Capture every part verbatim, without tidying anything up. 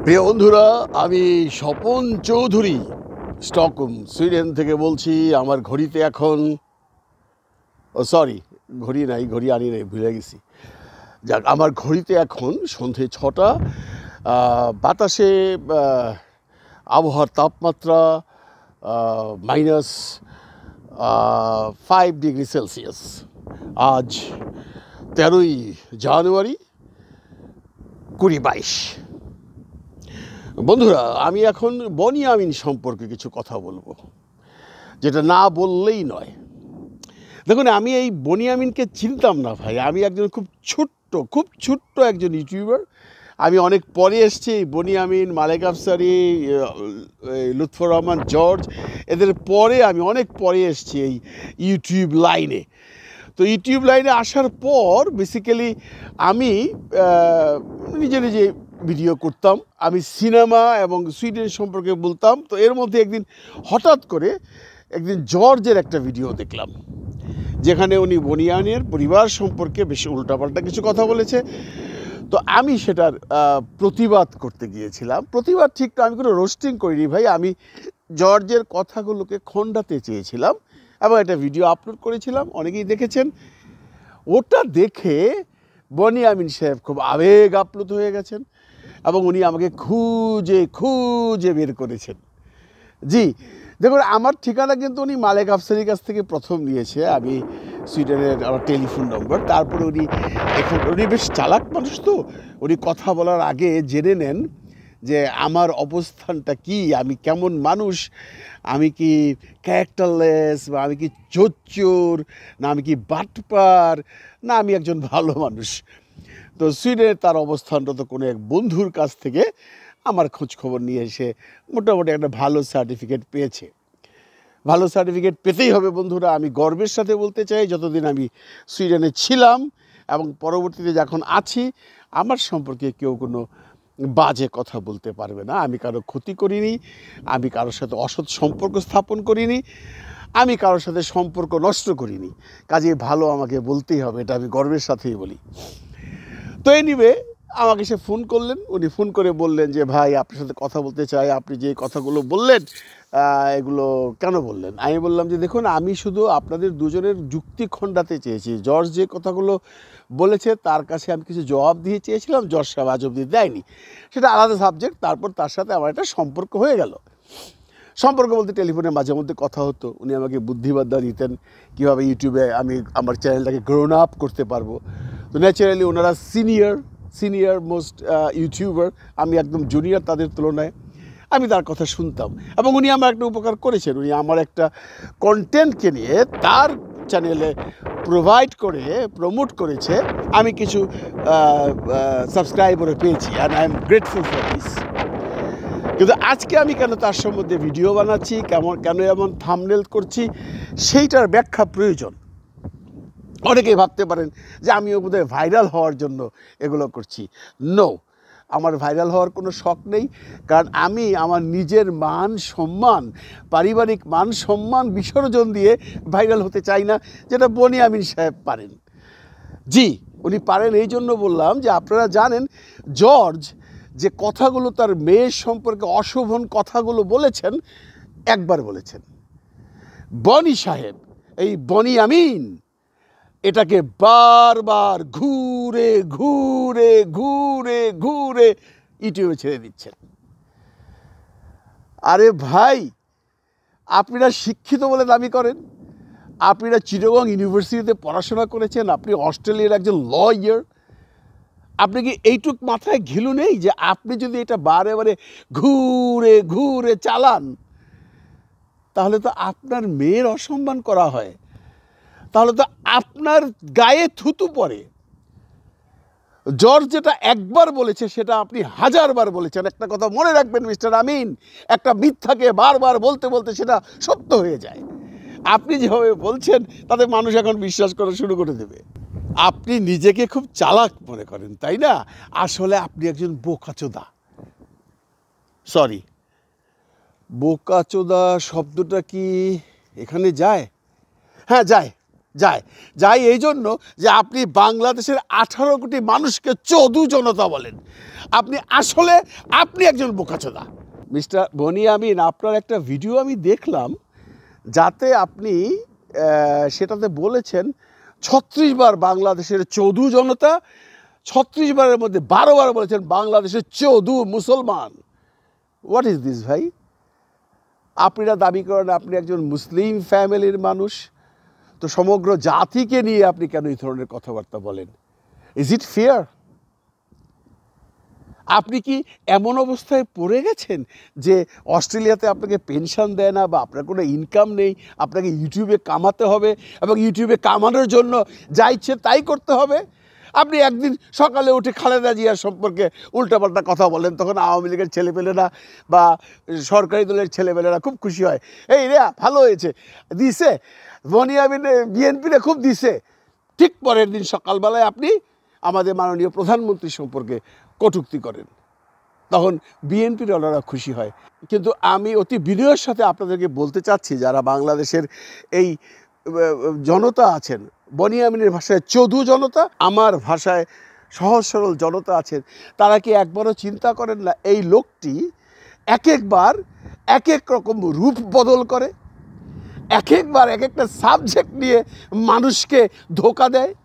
প্রিয় বন্ধুরা, আমি স্বপন চৌধুরী স্টকহোম সুইডেন থেকে বলছি। আমার ঘড়িতে এখন ও সরি ঘড়ি নাই, ঘড়ি আনি নাই, ভুলে গেছি। যাক, আমার ঘড়িতে এখন সন্ধে ছটা। বাতাসে আবহাওয়ার তাপমাত্রা মাইনাস ফাইভ ডিগ্রি সেলসিয়াস। আজ তেরোই জানুয়ারি কুড়ি বাইশ। বন্ধুরা, আমি এখন বনিয়ামিন সম্পর্কে কিছু কথা বলবো, যেটা না বললেই নয়। দেখুন, আমি এই বনিয়ামিনকে চিনতাম না ভাই। আমি একজন খুব ছোট্ট খুব ছোট্ট একজন ইউটিউবার। আমি অনেক পরে এসেছি। বনিয়ামিন, মালেক আফসারি, লুৎফর রহমান, জর্জ, এদের পরে আমি অনেক পরে এসেছি এই ইউটিউব লাইনে। তো ইউটিউব লাইনে আসার পর বেসিক্যালি আমি নিজে নিজে ভিডিও করতাম। আমি সিনেমা এবং সুইডেন সম্পর্কে বলতাম। তো এর মধ্যে একদিন হঠাৎ করে একদিন জর্জের একটা ভিডিও দেখলাম, যেখানে উনি বনিয়ানের পরিবার সম্পর্কে বেশি উল্টাপাল্টা কিছু কথা বলেছে। তো আমি সেটার প্রতিবাদ করতে গিয়েছিলাম। প্রতিবাদ ঠিক তো, আমি কোনো রোস্টিং করিনি ভাই। আমি জর্জের কথাগুলোকে খণ্ডাতে চেয়েছিলাম এবং একটা ভিডিও আপলোড করেছিলাম, অনেকেই দেখেছেন। ওটা দেখে বনিয়ামিন সাহেব খুব আবেগ আপ্লুত হয়ে গেছেন এবং উনি আমাকে খুঁজে খুঁজে বের করেছেন। জি, দেখুন, আমার ঠিকানা কিন্তু উনি মালেক আফসারির কাছ থেকে প্রথম নিয়েছে। আমি সুইডেনের আমার টেলিফোন নম্বর। তারপরে উনি এখন উনি বেশ চালাক মানুষ, তো উনি কথা বলার আগে জেনে নেন যে আমার অবস্থানটা কি, আমি কেমন মানুষ, আমি কি ক্যারেক্টারলেস, বা আমি কি চোর, না আমি কি বাটপার, না আমি একজন ভালো মানুষ। তো সুইডেনে তার অবস্থানটা তো কোনো এক বন্ধুর কাছ থেকে আমার খোঁজ খবর নিয়ে এসে মোটামুটি একটা ভালো সার্টিফিকেট পেয়েছে। ভালো সার্টিফিকেট পেতেই হবে বন্ধুরা। আমি গর্বের সাথে বলতে চাই, যতদিন আমি সুইডেনে ছিলাম এবং পরবর্তীতে যখন আছি, আমার সম্পর্কে কেউ কোনো বাজে কথা বলতে পারবে না। আমি কারো ক্ষতি করিনি, আমি কারোর সাথে অসৎ সম্পর্ক স্থাপন করিনি, আমি কারোর সাথে সম্পর্ক নষ্ট করিনি। কাজে ভালো আমাকে বলতেই হবে, এটা আমি গর্বের সাথেই বলি। তো এনিওয়ে, আমাকে সে ফোন করলেন। উনি ফোন করে বললেন যে ভাই, আপনার সাথে কথা বলতে চাই। আপনি যে কথাগুলো বললেন এগুলো কেন বললেন? আমি বললাম যে দেখুন, আমি শুধু আপনাদের দুজনের যুক্তি খণ্ডাতে চেয়েছি। জর্জ যে কথাগুলো বলেছে তার কাছে আমি কিছু জবাব দিয়ে চেয়েছিলাম, জর্জ সাহেব আজ অবধি দেয়নি। সেটা আলাদা সাবজেক্ট। তারপর তার সাথে আমার একটা সম্পর্ক হয়ে গেল। সম্পর্ক বলতে টেলিফোনে মাঝে মধ্যে কথা হতো। উনি আমাকে বুদ্ধিবাদ্যা দিতেন কীভাবে ইউটিউবে আমি আমার চ্যানেলটাকে গ্রোন আপ করতে পারবো। তো ন্যাচারালি ওনারা সিনিয়র সিনিয়র মোস্ট ইউটিউবার, আমি একদম জুনিয়র তাদের তুলনায়। আমি তার কথা শুনতাম এবং উনি আমার একটা উপকার করেছেন। উনি আমার একটা কন্টেন্টকে নিয়ে তার চ্যানেলে প্রোভাইড করে প্রমোট করেছে। আমি কিছু সাবস্ক্রাইবারও পেয়েছি, and I am grateful for this. কিন্তু আজকে আমি কেন তার সম্বন্ধে ভিডিও বানাচ্ছি, কেমন কেন এমন থাম্বনেল করছি, সেইটার ব্যাখ্যা প্রয়োজন। অনেকেই ভাবতে পারেন যে আমিও বোধহয় ভাইরাল হওয়ার জন্য এগুলো করছি। নো, আমার ভাইরাল হওয়ার কোনো শখ নেই। কারণ আমি আমার নিজের মান সম্মান, পারিবারিক মান সম্মান বিসর্জন দিয়ে ভাইরাল হতে চাই না, যেটা বনিয়ামিন সাহেব পারেন। জি, উনি পারেন। এই জন্য বললাম যে আপনারা জানেন জর্জ যে কথাগুলো তার মেয়ের সম্পর্কে অশোভন কথাগুলো বলেছেন, একবার বলেছেন। বনি সাহেব, এই বনিয়ামিন, এটাকে বারবার ঘুরে ঘুরে ঘুরে ঘুরে ইউটিউবে ছেড়ে দিচ্ছেন। আরে ভাই, আপনারা শিক্ষিত বলে দাবি করেন, আপনারা চিটাগং ইউনিভার্সিটিতে পড়াশোনা করেছেন, আপনি অস্ট্রেলিয়ার একজন লয়ার। আপনি কি এইটুক মাথায় ঘিলু নেই যে আপনি যদি এটা বারে বারে ঘুরে ঘুরে চালান, তাহলে তো আপনার মেয়ের অসম্মান করা হয়, তাহলে তো আপনার গায়ে থুতু পড়ে। জর্জ যেটা একবার বলেছে সেটা আপনি হাজারবার বলেছেন। একটা কথা মনে রাখবেন মিস্টার আমিন, একটা মিথ্যাকে বারবার বলতে বলতে সেটা সত্য হয়ে যায়। আপনি যেভাবে বলছেন তাতে মানুষ এখন বিশ্বাস করা শুরু করে দেবে। আপনি নিজেকে খুব চালাক মনে করেন, তাই না? আসলে আপনি একজন বোকাচোদা। সরি, বোকাচোদা শব্দটা কি এখানে যায়? হ্যাঁ, যায়। যায় যায় এই জন্য যে আপনি বাংলাদেশের আঠারো কোটি মানুষকে চৌধু জনতা বলেন। আপনি আসলে আপনি একজন বোকাচোদা। মিস্টার বনি আমিন, আপনার একটা ভিডিও আমি দেখলাম যাতে আপনি সেটাতে বলেছেন ছত্রিশ বার বাংলাদেশের চৌধু জনতা, ছত্রিশ বারের মধ্যে বারো বার বলেছেন বাংলাদেশের চৌধু মুসলমান। হোয়াট ইজ দিস ভাই? আপনারা দাবি করেন আপনি একজন মুসলিম ফ্যামিলির মানুষ, তো সমগ্র জাতিকে নিয়ে আপনি কেন এই ধরনের কথাবার্তা বলেন? Is it fair? আপনি কি এমন অবস্থায় পড়ে গেছেন যে অস্ট্রেলিয়াতে আপনাকে পেনশন দেয় না বা আপনার কোনো ইনকাম নেই, আপনাকে ইউটিউবে কামাতে হবে এবং ইউটিউবে কামানোর জন্য যা ইচ্ছে তাই করতে হবে? আপনি একদিন সকালে উঠে খালেদা জিয়ার সম্পর্কে উল্টাপাল্টা কথা বলেন, তখন আওয়ামী লীগের ছেলেপেলেরা বা সরকারি দলের ছেলেপেলেরা খুব খুশি হয়, এই রে ভালো হয়েছে দিছে বনি আমিন, বিএনপিরা খুব দিছে। ঠিক পরের দিন সকালবেলায় আপনি আমাদের মাননীয় প্রধানমন্ত্রী সম্পর্কে কটূক্তি করেন, তখন বিএনপির ওনারা খুশি হয়। কিন্তু আমি অতি বিনয়ের সাথে আপনাদেরকে বলতে চাচ্ছি, যারা বাংলাদেশের এই জনতা আছেন, বনি আমিনের ভাষায় চৌধু জনতা, আমার ভাষায় সহজ সরল জনতা আছেন, তারা কি একবারও চিন্তা করেন না এই লোকটি এক একবার এক এক রকম রূপ বদল করে, এক একবার এক একটা সাবজেক্ট নিয়ে মানুষকে ধোঁকা দেয়?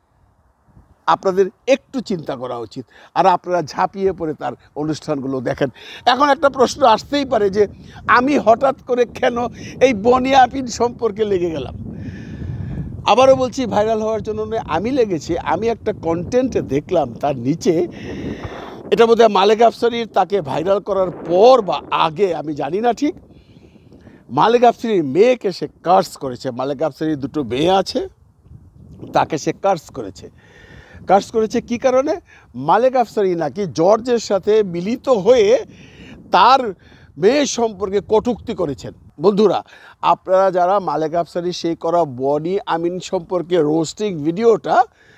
আপনাদের একটু চিন্তা করা উচিত, আর আপনারা ঝাঁপিয়ে পড়ে তার অনুষ্ঠানগুলো দেখেন। এখন একটা প্রশ্ন আসতেই পারে যে আমি হঠাৎ করে কেন এই বনি আমিন সম্পর্কে লেগে গেলাম? আবারও বলছি, ভাইরাল হওয়ার জন্য আমি লেগেছি। আমি একটা কন্টেন্টে দেখলাম তার নিচে, এটা বোধহয় মালেক আফসারির তাকে ভাইরাল করার পর বা আগে আমি জানি না ঠিক, মালেক আফসারির মেয়েকে সে কার্স করেছে। মালেক আফসারির দুটো মেয়ে আছে, তাকে সে কার্স করেছে। কার্স করেছে কী কারণে? মালেক আফসারি নাকি জর্জের সাথে মিলিত হয়ে তার মেয়ে সম্পর্কে কটূক্তি করেছেন। বন্ধুরা, আপনারা যারা মালেক আফসারি সেই করা বনি আমিন সম্পর্কে রোস্টিং ভিডিওটা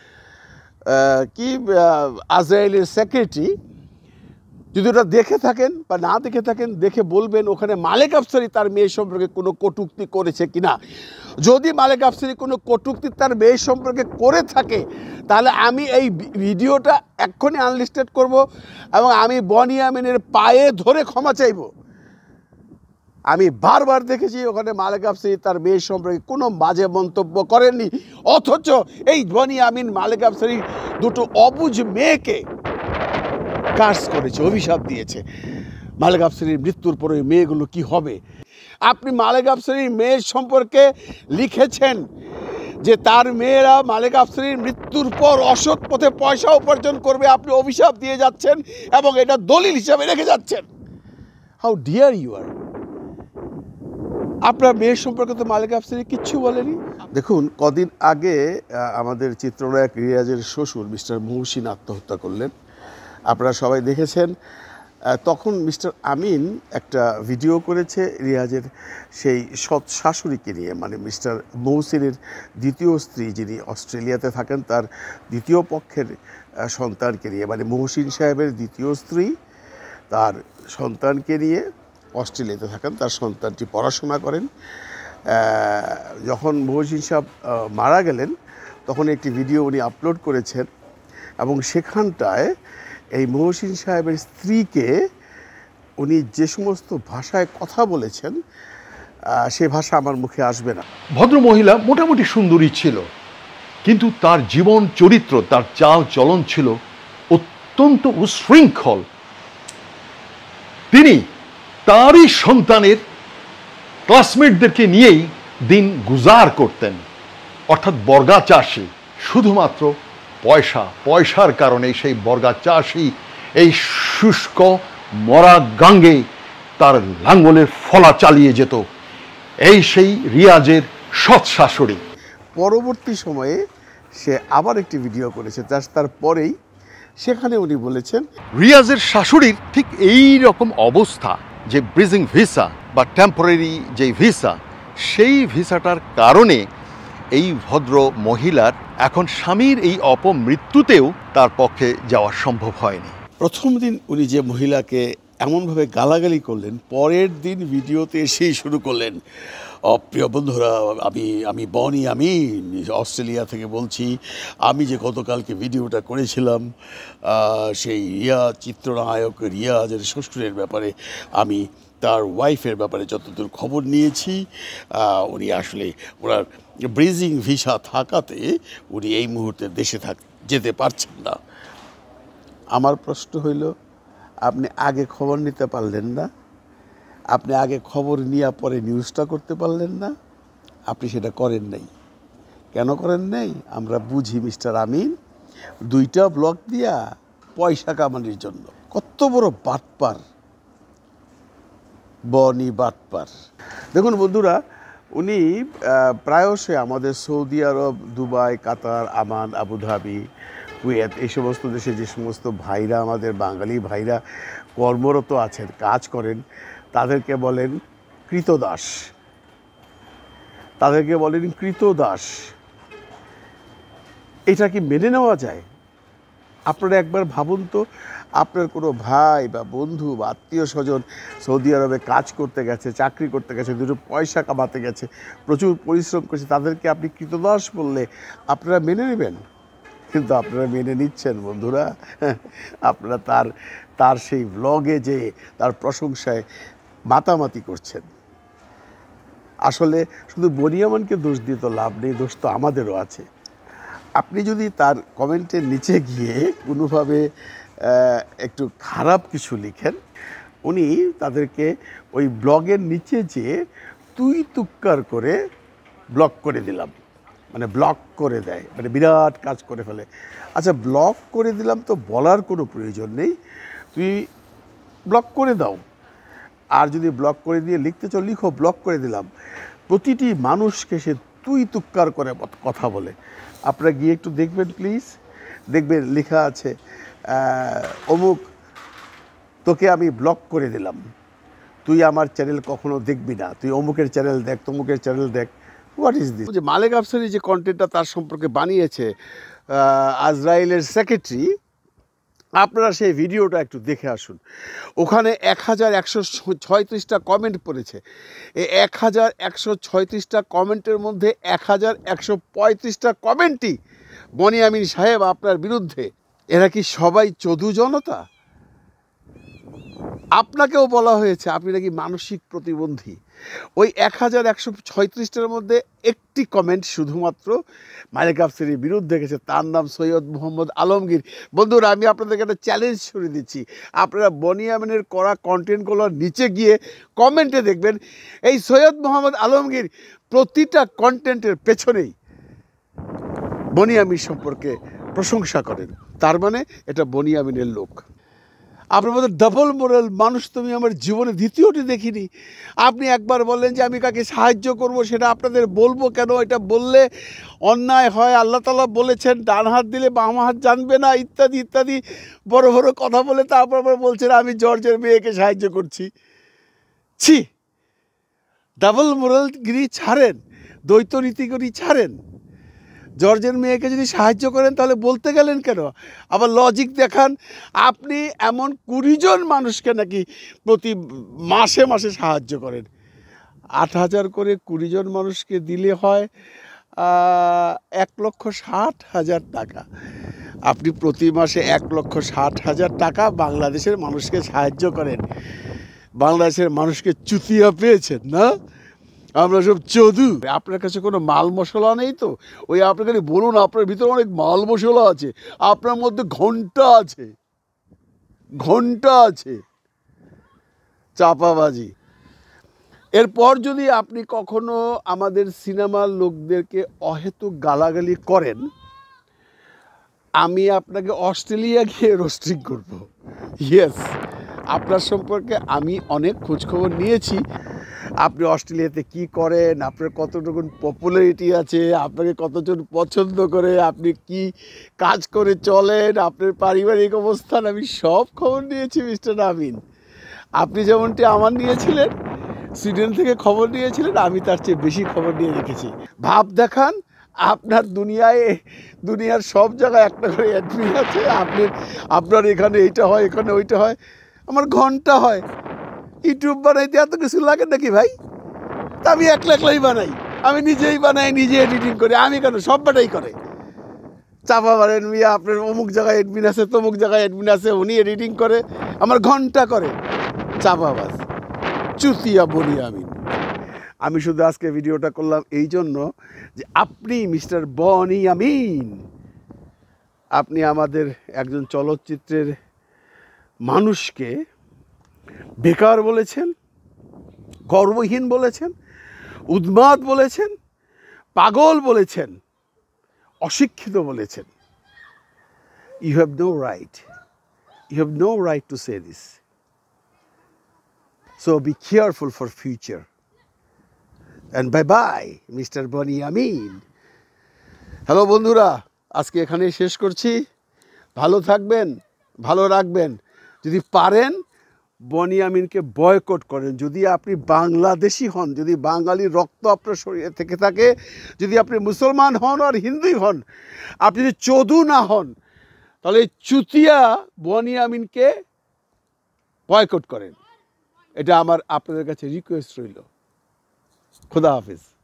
কি আজরাইলের সেক্রেটারি, যদি ওটা দেখে থাকেন বা না দেখে থাকেন, দেখে বলবেন ওখানে মালেক আফসারি তার মেয়ে সম্পর্কে কোনো কটূক্তি করেছে কিনা। যদি মালেক আফসারি কোনো কটূক্তি তার মেয়ে সম্পর্কে করে থাকে, তাহলে আমি এই ভিডিওটা এক্ষুনি আনলিস্টেড করব এবং আমি বনি আমিনের পায়ে ধরে ক্ষমা চাইব। আমি বারবার দেখেছি ওখানে মালেক আফসারি তার মেয়ে সম্পর্কে কোনো বাজে মন্তব্য করেননি, অথচ এই বনি আমিন মালেক আফসারি দুটো অবুঝ মেয়েকে কার্স করেছে, অভিশাপ দিয়েছে। মালেক আফসারির মৃত্যুর পরে মেয়েগুলো কি হবে? আপনি মালেক আফসারির মেয়ের সম্পর্কে লিখেছেন যে তার মেয়েরা মালেক আফসারির মৃত্যুর পর অসৎ পথে পয়সা উপার্জন করবে, আপনি অভিশাপ দিয়ে যাচ্ছেন এবং এটা দলিল হিসাবে রেখে যাচ্ছেন। How dare you are! আপনার মেয়ের সম্পর্কে তো মালেক আফসারি কিচ্ছু বলেনি। দেখুন, কদিন আগে আমাদের চিত্রনায়ক রিয়াজের শ্বশুর মিস্টার মহসিন আত্মহত্যা করলেন, আপনারা সবাই দেখেছেন। তখন মিস্টার আমিন একটা ভিডিও করেছে রিয়াজের সেই সৎ শাশুড়িকে নিয়ে, মানে মিস্টার মহসিনের দ্বিতীয় স্ত্রী যিনি অস্ট্রেলিয়াতে থাকেন, তার দ্বিতীয় পক্ষের সন্তানকে নিয়ে, মানে মহসিন সাহেবের দ্বিতীয় স্ত্রী তার সন্তানকে নিয়ে অস্ট্রেলিয়াতে থাকেন, তার সন্তানটি পড়াশোনা করেন। যখন মহসিন সাহেব মারা গেলেন তখন একটি ভিডিও উনি আপলোড করেছেন এবং সেখানটায় এই মহসিন সাহেবের স্ত্রীকে উনি যে সমস্ত ভাষায় কথা বলেছেন সে ভাষা আমার মুখে আসবে না। ভদ্র মহিলা মোটামুটি সুন্দরী ছিল, কিন্তু তার জীবন চরিত্র, তার চাল চলন ছিল অত্যন্ত উশৃঙ্খল। তিনি তারই সন্তানের ক্লাসমেটদেরকে নিয়েই দিন গুজার করতেন, অর্থাৎ বর্গা চাষি। শুধুমাত্র পয়সা পয়সার কারণে সেই বর্গা চাষি এই শুষ্ক মরা গাঙ্গে তার লাঙ্গলের ফলা চালিয়ে যেত। এই সেই রিয়াজের সৎ শাশুড়ি। পরবর্তী সময়ে সে আবার একটি ভিডিও করেছে, তারপরেই সেখানে উনি বলেছেন রিয়াজের শাশুড়ির ঠিক এই রকম অবস্থা যে ব্রিজিং ভিসা বা টেম্পোরারি যে ভিসা, সেই ভিসাটার কারণে এই ভদ্র মহিলার এখন স্বামীর এই অপমৃত্যুতেও তার পক্ষে যাওয়া সম্ভব হয়নি। প্রথম দিন উনি যে মহিলাকে এমনভাবে গালাগালি করলেন, পরের দিন ভিডিওতে এসেই শুরু করলেন, প্রিয় বন্ধুরা, আমি আমি বনি আমি অস্ট্রেলিয়া থেকে বলছি, আমি যে গতকালকে ভিডিওটা করেছিলাম সেই রিয়া চিত্রনায়ক রিয়াজের শ্বশুরের ব্যাপারে, আমি তার ওয়াইফের ব্যাপারে যতদূর খবর নিয়েছি, উনি আসলে ওনার ব্রিজিং ভিসা থাকাতে উনি এই মুহূর্তে দেশে থাক যেতে পারছেন না। আমার প্রশ্ন হইল, আপনি আগে খবর নিতে পারলেন না? আপনি আগে খবর নিয়ে পরে নিউজটা করতে পারলেন না? আপনি সেটা করেন নাই। কেন করেন নাই? আমরা বুঝি মিস্টার আমিন, দুইটা ব্লক দিয়া পয়সা কামানোর জন্য। কত বড় বাটপার, বনি বাটপার। দেখুন বন্ধুরা, উনি প্রায়শই আমাদের Saudi Arab, Dubai, Qatar, Oman, Abu Dhabi, Kuwait, এই সমস্ত দেশে যে সমস্ত ভাইরা, আমাদের বাঙালি ভাইরা কর্মরত আছেন, কাজ করেন, তাদেরকে বলেন কৃতদাস, তাদেরকে বলেন কৃতদাস। এটা কি মেনে নেওয়া যায়? আপনারা একবার ভাবুন তো, আপনার কোনো ভাই বা বন্ধু বা আত্মীয় স্বজন সৌদি আরবে কাজ করতে গেছে, চাকরি করতে গেছে, দুটো পয়সা কামাতে গেছে, প্রচুর পরিশ্রম করছে, তাদেরকে আপনি কৃতদাস বললে আপনারা মেনে নেবেন? কিন্তু আপনারা মেনে নিচ্ছেন বন্ধুরা। আপনারা তার তার সেই ব্লগে যে তার প্রশংসায় মাতামাতি করছেন। আসলে শুধু বনিয়ামানকে দোষ দিয়ে তো লাভ নেই, দোষ তো আমাদেরও আছে। আপনি যদি তার কমেন্টের নিচে গিয়ে কোনোভাবে একটু খারাপ কিছু লিখেন, উনি তাদেরকে ওই ব্লগের নিচে যেয়ে তুই তুক্কার করে ব্লক করে দিলাম, মানে ব্লক করে দেয়, মানে বিরাট কাজ করে ফেলে। আচ্ছা, ব্লক করে দিলাম তো বলার কোনো প্রয়োজন নেই, তুই ব্লক করে দাও। আর যদি ব্লক করে দিয়ে লিখতে চাও, লিখো ব্লক করে দিলাম। প্রতিটি মানুষকে সে তুই তুক্কার করে কথা বলে। আপনারা গিয়ে একটু দেখবেন প্লিজ, দেখবেন লেখা আছে অমুক, তোকে আমি ব্লক করে দিলাম, তুই আমার চ্যানেল কখনো দেখবি না, তুই অমুকের চ্যানেল দেখ, তমুকের চ্যানেল দেখ। What is this? যে মালেক আফসারি যে কন্টেন্টটা তার সম্পর্কে বানিয়েছে আজরাইলের সেক্রেটারি, আপনারা সেই ভিডিওটা একটু দেখে আসুন। ওখানে এক হাজার একশো ছয়ত্রিশটা কমেন্ট পড়েছে। এই এক হাজার একশো ছয়ত্রিশটা কমেন্টের মধ্যে এক হাজার একশো পঁয়ত্রিশটা কমেন্টই বনি আমিন সাহেব আপনার বিরুদ্ধে। এরা কি সবাই চদু জনতা? আপনাকেও বলা হয়েছে আপনি নাকি মানসিক প্রতিবন্ধী। ওই এক হাজার একশো ছয়ত্রিশটার মধ্যে একটি কমেন্ট শুধুমাত্র মালেক আফসারির বিরুদ্ধে গেছে, তার নাম সৈয়দ মোহাম্মদ আলমগীর। বন্ধুরা, আমি আপনাদেরকে একটা চ্যালেঞ্জ ছুড়ে দিচ্ছি, আপনারা বনি আমিনের করা কন্টেন্টগুলোর নিচে গিয়ে কমেন্টে দেখবেন এই সৈয়দ মোহাম্মদ আলমগীর প্রতিটা কন্টেন্টের পেছনেই বনি আমিন সম্পর্কে প্রশংসা করেন। তার মানে এটা বনি আমিনের লোক। আপনার মধ্যে ডাবল মোরাল মানুষ তো আমি আমার জীবনে দ্বিতীয়টি দেখিনি। আপনি একবার বললেন যে আমি কাকে সাহায্য করব, সেটা আপনাদের বলবো কেন? এটা বললে অন্যায় হয়, আল্লাহ তাআলা বলেছেন ডান হাত দিলে বাম হাত জানবে না, ইত্যাদি ইত্যাদি বড় বড় কথা বলে তারপর আবার বলছেন আমি জর্জের মেয়েকে সাহায্য করছি। ছি, ডাবল মোরালগিরি ছাড়েন, দ্বৈত নীতিগিরি ছাড়েন। জর্জের মেয়েকে যদি সাহায্য করেন তাহলে বলতে গেলেন কেন? আবার লজিক দেখান। আপনি এমন কুড়ি জন মানুষকে নাকি প্রতি মাসে মাসে সাহায্য করেন। আট হাজার করে কুড়ি জন মানুষকে দিলে হয় এক লক্ষ ষাট হাজার টাকা। আপনি প্রতি মাসে এক লক্ষ ষাট হাজার টাকা বাংলাদেশের মানুষকে সাহায্য করেন। বাংলাদেশের মানুষকে চুতিয়া পেয়েছেন না? আমরা সব চদু। আপনার কাছে কোনো মাল মশলা নেই তো? ওই আপনাকে বলুন আপনার ভিতরে অনেক মাল মশলা আছে, আপনার মধ্যে ঘন্টা আছে, ঘন্টা আছে চাপাবাজি। এরপর যদি আপনি কখনো আমাদের সিনেমার লোকদেরকে অহেতুক গালাগালি করেন, আমি আপনাকে অস্ট্রেলিয়া গিয়ে রোস্টিং করব। ইয়েস, আপনার সম্পর্কে আমি অনেক খোঁজখবর নিয়েছি। আপনি অস্ট্রেলিয়াতে কি করেন, আপনার কতটুকু পপুলারিটি আছে, আপনাকে কতজন পছন্দ করে, আপনি কি কাজ করে চলেন, আপনার পারিবারিক অবস্থান, আমি সব খবর নিয়েছি মিস্টার আমিন। আপনি যেমনটি আমার নিয়েছিলেন, সুইডেন থেকে খবর নিয়েছিলেন, আমি তার চেয়ে বেশি খবর নিয়ে রেখেছি। ভাব দেখান, আপনার দুনিয়ায় দুনিয়ার সব জায়গায় একটা করে অ্যাডমিন আছে, আপনি আপনার এখানে এইটা হয়, এখানে ওইটা হয়। আমার ঘন্টা হয়। ইউটিউব বানাইতে এত কিছু লাগে নাকি ভাই? তা আমি একলা একলাই বানাই, আমি নিজেই বানাই, নিজে এডিটিং করি। আমি কেন, সব বাটাই করে। চাপা মারেন মিয়া, আপনার অমুক জায়গায় এডমিন আছে, তমুক জায়গায় এডমিন আছে, উনি এডিটিং করে, আমার ঘন্টা করে। চাপাবাজ, চুতিয়া বনি আমিন। আমি শুধু আজকে ভিডিওটা করলাম এই জন্য যে আপনি মিস্টার বনি আমিন, আপনি আমাদের একজন চলচ্চিত্রের মানুষকে বেকার বলেছেন, কর্মহীন বলেছেন, উন্মাদ বলেছেন, পাগল বলেছেন, অশিক্ষিত বলেছেন। You have no right, you have no right to say this. So be careful for future. And bye bye mister Boni Amin. Hello বন্ধুরা, আজকে এখানেই শেষ করছি। ভালো থাকবেন, ভালো রাখবেন। যদি পারেন বনি আমিনকে বয়কট করেন। যদি আপনি বাংলাদেশি হন, যদি বাঙালির রক্ত আপনার শরীরে থেকে থাকে, যদি আপনি মুসলমান হন আর হিন্দুই হন, আপনি যদি চোদু না হন, তাহলে চুতিয়া বনি আমিনকে বয়কট করেন। এটা আমার আপনাদের কাছে রিকোয়েস্ট রইল। খুদা হাফিজ।